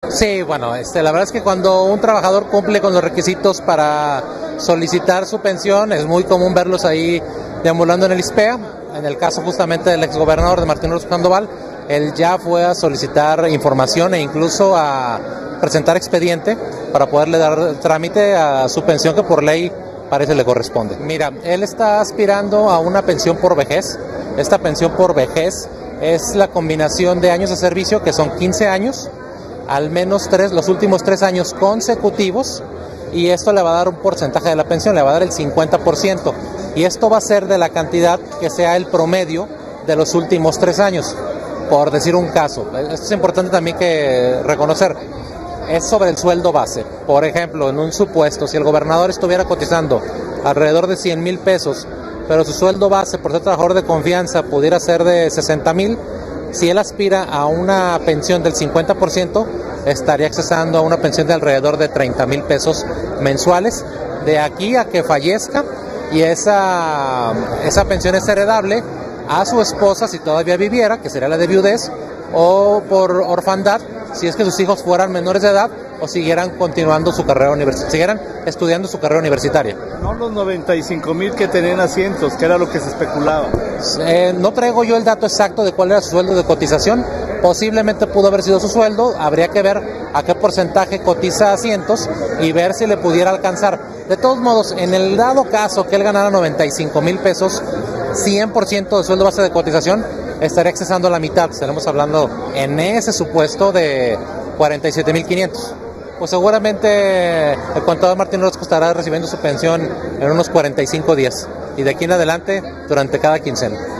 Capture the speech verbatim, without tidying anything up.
Sí, bueno, este, la verdad es que cuando un trabajador cumple con los requisitos para solicitar su pensión, es muy común verlos ahí deambulando en el ISSSTEA. En el caso justamente del exgobernador de Martín Orozco Sandoval, él ya fue a solicitar información e incluso a presentar expediente para poderle dar trámite a su pensión que por ley parece le corresponde. Mira, él está aspirando a una pensión por vejez. Esta pensión por vejez es la combinación de años de servicio, que son quince años, al menos tres, los últimos tres años consecutivos, y esto le va a dar un porcentaje de la pensión, le va a dar el cincuenta por ciento, y esto va a ser de la cantidad que sea el promedio de los últimos tres años, por decir un caso. Esto es importante también que reconocer, es sobre el sueldo base. Por ejemplo, en un supuesto, si el gobernador estuviera cotizando alrededor de cien mil pesos, pero su sueldo base por ser trabajador de confianza pudiera ser de sesenta mil, si él aspira a una pensión del cincuenta por ciento, estaría accesando a una pensión de alrededor de treinta mil pesos mensuales, de aquí a que fallezca, y esa, esa pensión es heredable a su esposa si todavía viviera, que sería la de viudez, o por orfandad, si es que sus hijos fueran menores de edad o siguieran continuando su carrera universitaria, siguieran estudiando su carrera universitaria. No los noventa y cinco mil que tenían asientos, que era lo que se especulaba. Eh, no traigo yo el dato exacto de cuál era su sueldo de cotización, posiblemente pudo haber sido su sueldo, habría que ver a qué porcentaje cotiza asientos y ver si le pudiera alcanzar. De todos modos, en el dado caso que él ganara noventa y cinco mil pesos, cien por ciento de sueldo base de cotización, estaría accesando a la mitad. Estaremos hablando en ese supuesto de cuarenta y siete mil quinientos. Pues seguramente el contador Martín Orozco estará recibiendo su pensión en unos cuarenta y cinco días y de aquí en adelante durante cada quincena.